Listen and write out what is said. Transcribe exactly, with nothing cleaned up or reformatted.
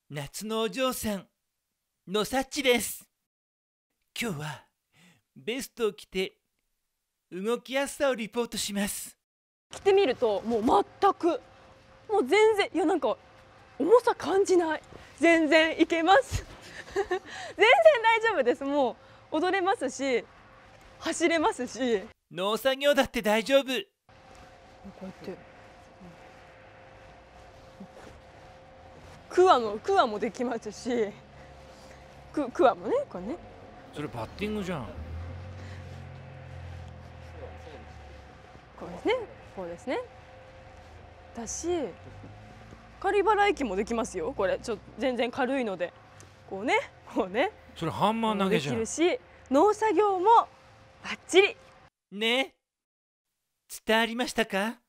夏のお嬢さん、のさっちです。今日はベストを着て動きやすさをリポートします。 着てみるともう全くもう全然いやなんか重さ感じない。全然いけます全然大丈夫です。もう踊れますし走れますし、 農作業だって大丈夫。こうやってクワのクワもできますし、ククワもね、これね。 それバッティングじゃん。 こうですね、こうですね。だし、仮払い機もできますよ。これちょっと全然軽いので、こうね、こうね。 それハンマー投げじゃん。 できるし、農作業もバッチリ。 ね、伝わりましたか？